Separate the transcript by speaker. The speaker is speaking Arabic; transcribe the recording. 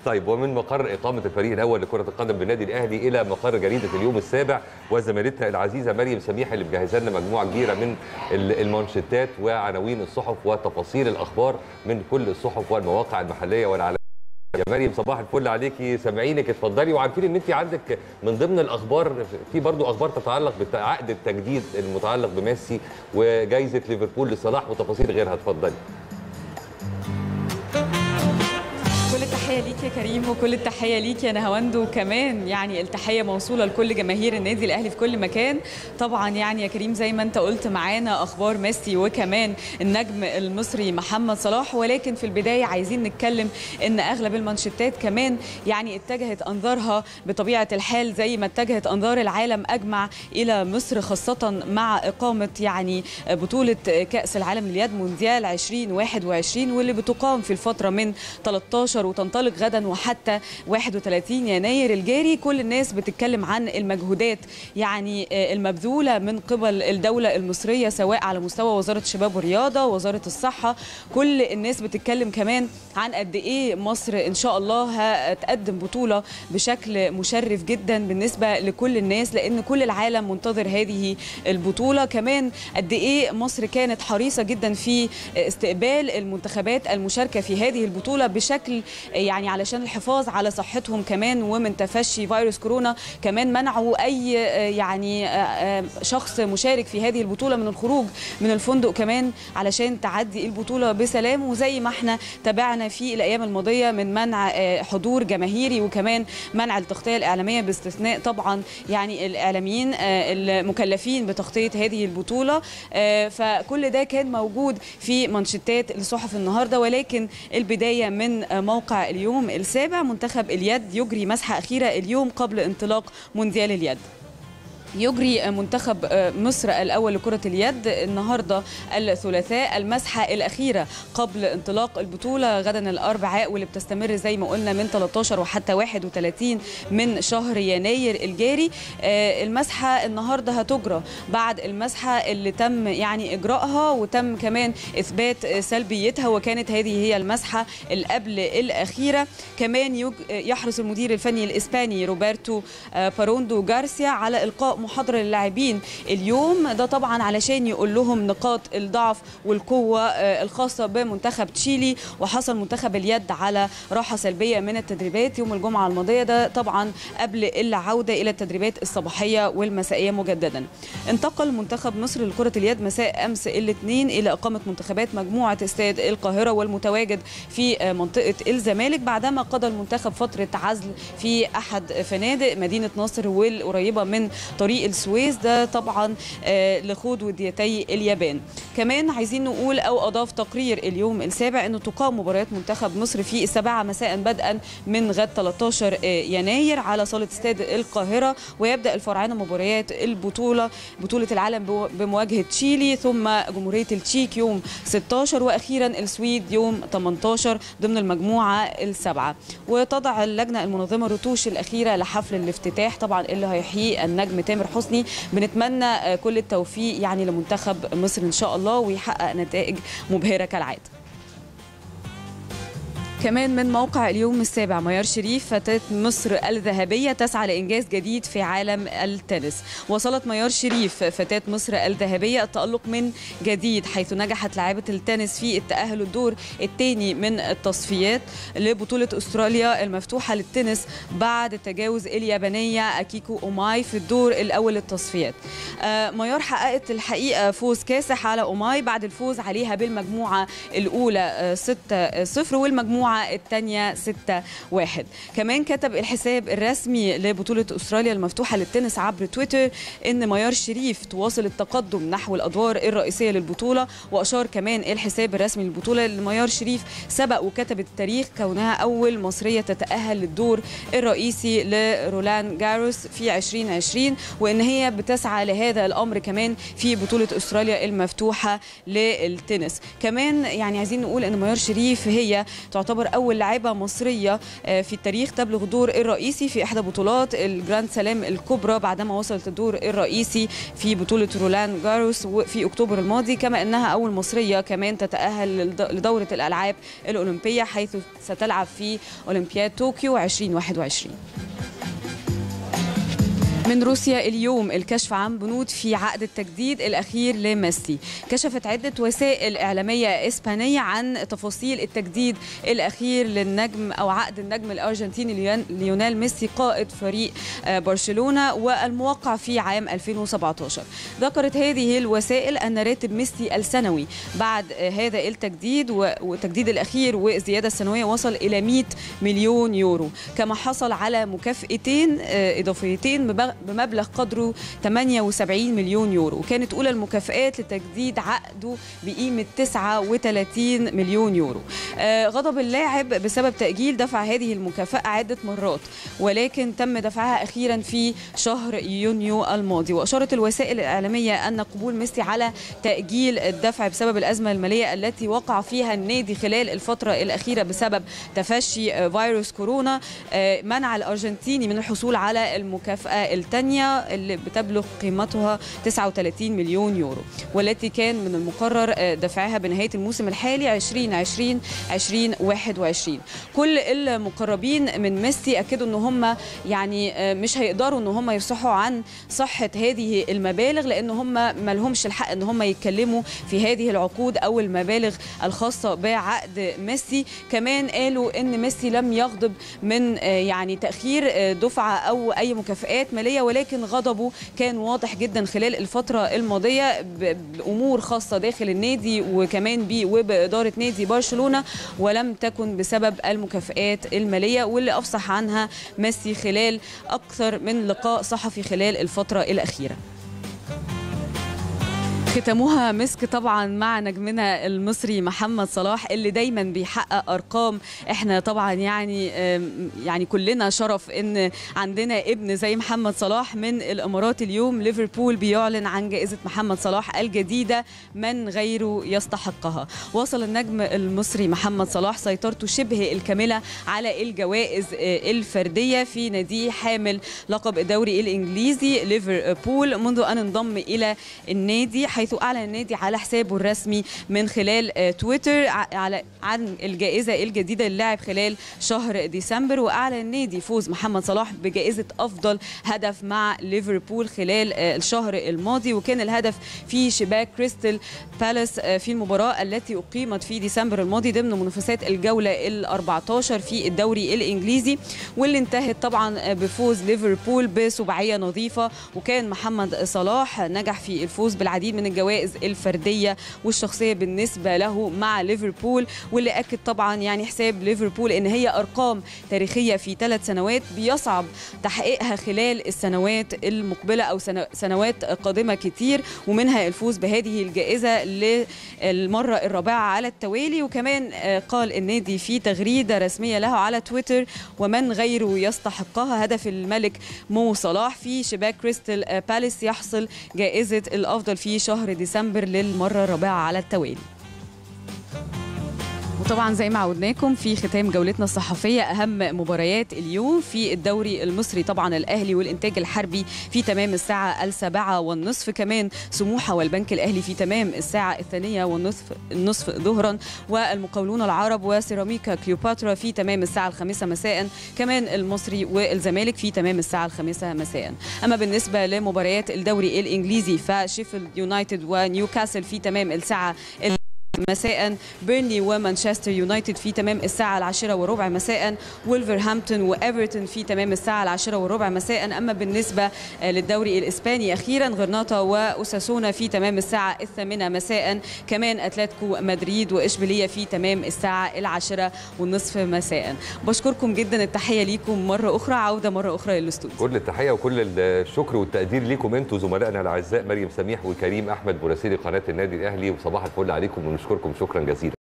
Speaker 1: طيب، ومن مقر إقامة الفريق الأول لكرة القدم بالنادي الأهلي إلى مقر جريدة اليوم السابع، وزميلتنا العزيزة مريم سميح اللي مجهزة لنا مجموعة كبيرة من المانشيتات وعناوين الصحف وتفاصيل الأخبار من كل الصحف والمواقع المحلية والعالمية. يا مريم صباح الفل عليكي، سامعينك، اتفضلي. وعارفين ان انت عندك من ضمن الاخبار في برضو اخبار تتعلق بعقد التجديد المتعلق بميسي وجائزه ليفربول لصلاح وتفاصيل غيرها، اتفضلي.
Speaker 2: كل التحية ليك يا كريم وكل التحية ليك يا نهاوند، وكمان يعني التحية موصولة لكل جماهير النادي الأهلي في كل مكان. طبعا يعني يا كريم زي ما انت قلت معانا أخبار ميسي وكمان النجم المصري محمد صلاح، ولكن في البداية عايزين نتكلم إن أغلب المانشيتات كمان يعني اتجهت أنظارها بطبيعة الحال زي ما اتجهت أنظار العالم أجمع إلى مصر، خاصة مع إقامة يعني بطولة كأس العالم لليد مونديال 2021 واللي بتقام في الفترة من 13 وتنطلق غدا وحتى 31 يناير الجاري. كل الناس بتتكلم عن المجهودات يعني المبذولة من قبل الدولة المصرية، سواء على مستوى وزارة الشباب والرياضة، وزارة الصحة. كل الناس بتتكلم كمان عن قد ايه مصر ان شاء الله هتقدم بطولة بشكل مشرف جدا بالنسبة لكل الناس، لان كل العالم منتظر هذه البطولة. كمان قد ايه مصر كانت حريصة جدا في استقبال المنتخبات المشاركة في هذه البطولة بشكل يعني علشان الحفاظ على صحتهم كمان ومن تفشي فيروس كورونا. كمان منعوا اي يعني شخص مشارك في هذه البطولة من الخروج من الفندق كمان علشان تعدي البطولة بسلام. وزي ما احنا تابعنا في الايام الماضية من منع حضور جماهيري وكمان منع التغطية الإعلامية باستثناء طبعا يعني الإعلاميين المكلفين بتغطية هذه البطولة. فكل ده كان موجود في مانشيتات لصحف النهارده. ولكن البداية من موقع اليوم السابع، منتخب اليد يجري مسحة أخيرة اليوم قبل انطلاق مونديال اليد. يجري منتخب مصر الأول لكرة اليد النهاردة الثلاثاء المسحة الأخيرة قبل انطلاق البطولة غدا الأربعاء، واللي بتستمر زي ما قلنا من 13 وحتى 31 من شهر يناير الجاري. المسحة النهاردة هتجرى بعد المسحة اللي تم يعني إجراءها وتم كمان إثبات سلبيتها، وكانت هذه هي المسحة القبل الأخيرة. كمان يحرص المدير الفني الإسباني روبرتو باروندو جارسيا على إلقاء محاضرة للاعبين اليوم، ده طبعا علشان يقول لهم نقاط الضعف والقوة الخاصة بمنتخب تشيلي. وحصل منتخب اليد على راحة سلبية من التدريبات يوم الجمعة الماضية، ده طبعا قبل العودة إلى التدريبات الصباحية والمسائية مجددا. انتقل منتخب مصر لكرة اليد مساء أمس الاثنين إلى إقامة منتخبات مجموعة استاد القاهرة والمتواجد في منطقة الزمالك، بعدما قضى المنتخب فترة عزل في أحد فنادق مدينة نصر والقريبة من طريق السويس، ده طبعا لخوض وديتي اليابان. كمان عايزين نقول او اضاف تقرير اليوم السابع انه تقام مباريات منتخب مصر في 7 مساء بدءا من غد 13 يناير على صالة استاد القاهرة، ويبدا الفرعين مباريات بطولة العالم بمواجهة تشيلي، ثم جمهورية التشيك يوم 16، واخيرا السويد يوم 18 ضمن المجموعة السبعة. وتضع اللجنة المنظمة الرتوش الأخيرة لحفل الافتتاح طبعا اللي هيحييه النجم تامر حسني. بنتمنى كل التوفيق يعني لمنتخب مصر ان شاء الله ويحقق نتائج مبهرة كالعادة. كمان من موقع اليوم السابع، ميار شريف فتاة مصر الذهبية تسعى لإنجاز جديد في عالم التنس. وصلت ميار شريف فتاة مصر الذهبية التألق من جديد، حيث نجحت لاعبة التنس في التأهل الدور الثاني من التصفيات لبطولة أستراليا المفتوحة للتنس بعد تجاوز اليابانية أكيكو أوماي في الدور الأول للتصفيات. ميار حققت الحقيقة فوز كاسح على أوماي بعد الفوز عليها بالمجموعة الأولى 6-0 والمجموعة الثانية 6-1. كمان كتب الحساب الرسمي لبطولة أستراليا المفتوحة للتنس عبر تويتر إن ميار شريف تواصل التقدم نحو الأدوار الرئيسية للبطولة. وأشار كمان الحساب الرسمي للبطولة إن ميار شريف سبق وكتبت التاريخ كونها أول مصرية تتأهل للدور الرئيسي لرولان جاروس في 2020، وإن هي بتسعى لهذا الأمر كمان في بطولة أستراليا المفتوحة للتنس. كمان يعني عايزين نقول إن ميار شريف هي تعتبر تعتبر أول لاعبة مصرية في التاريخ تبلغ الدور الرئيسي في إحدى بطولات الجراند سلام الكبرى بعدما وصلت الدور الرئيسي في بطولة رولان جاروس في أكتوبر الماضي، كما أنها أول مصرية كمان تتأهل لدورة الألعاب الأولمبية حيث ستلعب في أولمبياد طوكيو 2021. من روسيا اليوم الكشف عن بنود في عقد التجديد الأخير لميسي. كشفت عدة وسائل إعلامية إسبانية عن تفاصيل التجديد الأخير للنجم أو عقد النجم الأرجنتيني ليونيل ميسي قائد فريق برشلونة والموقع في عام 2017. ذكرت هذه الوسائل أن راتب ميسي السنوي بعد هذا التجديد والتجديد الأخير والزيادة السنوية وصل إلى 100 مليون يورو، كما حصل على مكافئتين إضافيتين بمبلغ قدره 78 مليون يورو، وكانت أولى المكافآت لتجديد عقده بقيمة 39 مليون يورو. غضب اللاعب بسبب تأجيل دفع هذه المكافأة عدة مرات، ولكن تم دفعها أخيرا في شهر يونيو الماضي. وأشارت الوسائل الإعلامية أن قبول ميسي على تأجيل الدفع بسبب الأزمة المالية التي وقع فيها النادي خلال الفترة الأخيرة بسبب تفشي فيروس كورونا منع الأرجنتيني من الحصول على المكافأة الثانية اللي بتبلغ قيمتها 39 مليون يورو، والتي كان من المقرر دفعها بنهاية الموسم الحالي 2020-2021. كل المقربين من ميسي أكدوا أن هم يعني مش هيقدروا أن هم يفصحوا عن صحة هذه المبالغ، لأن هم ما لهمش الحق أن هم يتكلموا في هذه العقود أو المبالغ الخاصة بعقد ميسي. كمان قالوا أن ميسي لم يغضب من يعني تأخير دفعة أو أي مكافآت مالية، ولكن غضبه كان واضح جدا خلال الفترة الماضية بأمور خاصة داخل النادي وكمان وبإدارة نادي برشلونة، ولم تكن بسبب المكافآت المالية واللي أفصح عنها ميسي خلال أكثر من لقاء صحفي خلال الفترة الأخيرة. ختموها مسك طبعا مع نجمنا المصري محمد صلاح اللي دايما بيحقق ارقام. احنا طبعا يعني كلنا شرف ان عندنا ابن زي محمد صلاح. من الامارات اليوم ليفربول بيعلن عن جائزة محمد صلاح الجديدة من غيره يستحقها. وصل النجم المصري محمد صلاح سيطرته شبه الكاملة على الجوائز الفردية في ناديه حامل لقب الدوري الانجليزي ليفربول منذ ان انضم الى النادي، حيث أعلن النادي على حسابه الرسمي من خلال تويتر عن الجائزة الجديدة للاعب خلال شهر ديسمبر. وأعلن النادي فوز محمد صلاح بجائزة أفضل هدف مع ليفربول خلال الشهر الماضي، وكان الهدف في شباك كريستال بالاس في المباراة التي أقيمت في ديسمبر الماضي ضمن منافسات الجولة ال14 في الدوري الإنجليزي، واللي انتهت طبعا بفوز ليفربول بسباعية نظيفة. وكان محمد صلاح نجح في الفوز بالعديد من الجوائز الفردية والشخصية بالنسبة له مع ليفربول، واللي أكد طبعا يعني حساب ليفربول إن هي أرقام تاريخية في 3 سنوات بيصعب تحقيقها خلال السنوات المقبلة أو سنوات قادمة كتير، ومنها الفوز بهذه الجائزة للمرة الرابعة على التوالي. وكمان قال النادي في تغريدة رسمية له على تويتر ومن غيره يستحقها. هدف الملك مو صلاح في شباك كريستال بالاس يحصل جائزة الأفضل في شهر ديسمبر للمرة الرابعة على التوالي. وطبعا زي ما عودناكم في ختام جولتنا الصحفية أهم مباريات اليوم في الدوري المصري. طبعا الأهلي والإنتاج الحربي في تمام الساعة 7:30، كمان سموحة والبنك الأهلي في تمام الساعة 2:30 ظهرا، والمقاولون العرب وسيراميكا كليوباترا في تمام الساعة 5 مساء، كمان المصري والزمالك في تمام الساعة 5 مساء. أما بالنسبة لمباريات الدوري الإنجليزي فشيفيلد يونايتد ونيوكاسل في تمام الساعة مساء، بيرنلي ومانشستر يونايتد في تمام الساعة 10:15 مساء، وولفرهامبتون وإيفرتون في تمام الساعة 10:15 مساء. أما بالنسبة للدوري الإسباني أخيرا غرناطة وأوساسونا في تمام الساعة 8 مساء، كمان أتلتيكو مدريد وإشبيلية في تمام الساعة 10:30 مساء. بشكركم جدا، التحية ليكم مرة أخرى، عودة مرة أخرى للاستوديو.
Speaker 1: كل التحية وكل الشكر والتقدير ليكم انتم زملائنا الأعزاء مريم سميح وكريم أحمد مراسلي قناة النادي الأهلي، وصباح الفل عليكم ونشكركم شكرا جزيلا.